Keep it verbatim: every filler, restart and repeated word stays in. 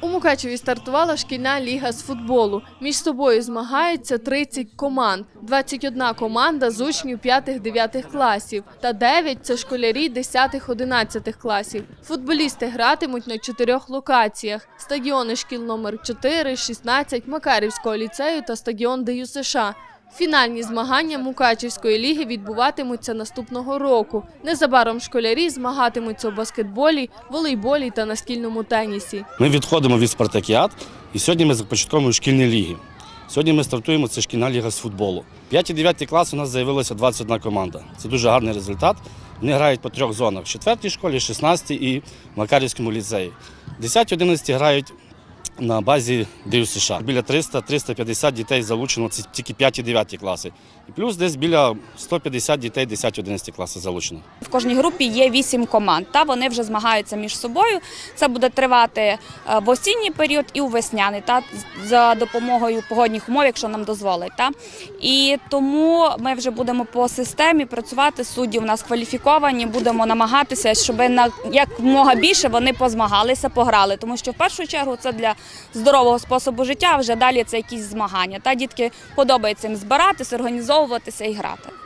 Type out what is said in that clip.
У Мукачеві стартувала шкільна ліга з футболу. Між собою змагаються тридцять команд. двадцять одна команда з учнів п'ятих-дев'ятих класів та дев'ять – це школярі десятих-одинадцятих класів. Футболісти гратимуть на чотирьох локаціях – стадіони шкіл номер чотири, шістнадцять, Макарівського ліцею та стадіон Д Ю С Ш. Фінальні змагання Мукачевської ліги відбуватимуться наступного року. Незабаром школярі змагатимуться у баскетболі, волейболі та настільному тенісі. Ми відходимо від спартакіад і сьогодні ми започатковуємо шкільні ліги. Сьогодні ми стартуємо, це шкільна ліга з футболу. п'яті-дев'яті класи у нас з'явилася двадцять одна команда. Це дуже гарний результат. Вони грають по трьох зонах – в четвертій школі, шістнадцятій і Макарівському ліцеї. десяті-одинадцяті грають на базі Д Ю С Ш. Біля триста - триста п'ятдесят дітей залучено, це тільки п'яті-дев'яті класи. І плюс десь біля ста п'ятдесят дітей десяті-одинадцяті класи залучено. В кожній групі є вісім команд, та вони вже змагаються між собою. Це буде тривати в осінній період і у весняний, та, за допомогою погодних умов, якщо нам дозволить. Та. І тому ми вже будемо по системі працювати, судді у нас кваліфіковані, будемо намагатися, щоб на якомога більше вони позмагалися, пограли. Тому що в першу чергу це для здорового способу життя, а вже далі це якісь змагання. Та дітки подобається їм збиратися, організовуватися і грати.